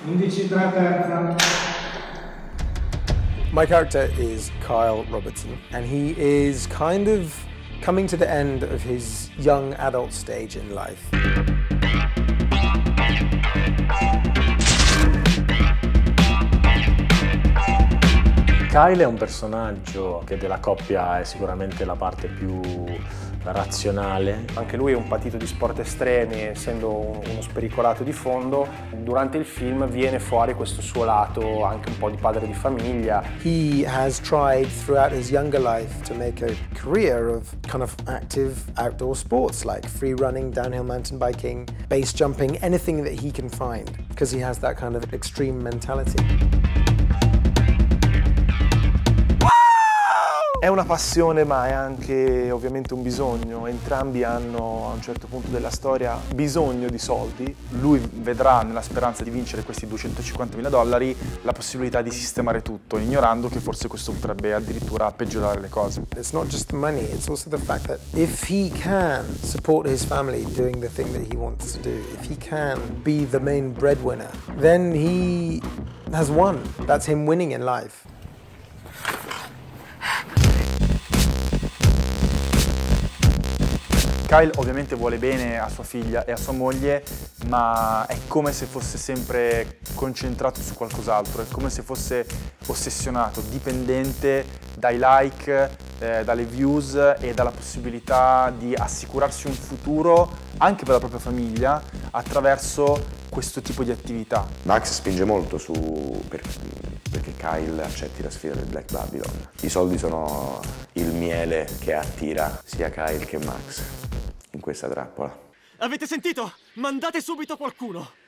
11-3 My character is Kyle Robertson, and he is kind of coming to the end of his young adult stage in life. Kyle è un personaggio che della coppia è sicuramente la parte più razionale. Anche lui è un patito di sport estremi, essendo uno spericolato di fondo. Durante il film viene fuori questo suo lato anche un po' di padre di famiglia. He has tried throughout his younger life to make a career of kind of active outdoor sports like free running, downhill mountain biking, base jumping, anything that he can find, because he has that kind of extreme mentality. È una passione, ma è anche ovviamente un bisogno. Entrambi hanno a un certo punto della storia bisogno di soldi. Lui vedrà, nella speranza di vincere questi $250.000, la possibilità di sistemare tutto, ignorando che forse questo potrebbe addirittura peggiorare le cose. It's not just the money, it's also the fact that if he can support his family doing the thing that he wants to do, if he can be the main breadwinner, then he has won. That's him winning in life. Kyle ovviamente vuole bene a sua figlia e a sua moglie, ma è come se fosse sempre concentrato su qualcos'altro, è come se fosse ossessionato, dipendente dai like, dalle views e dalla possibilità di assicurarsi un futuro anche per la propria famiglia attraverso questo tipo di attività. Max spinge molto perché Kyle accetti la sfida del Black Babylon. I soldi sono il miele che attira sia Kyle che Max in questa trappola. Avete sentito? Mandate subito qualcuno!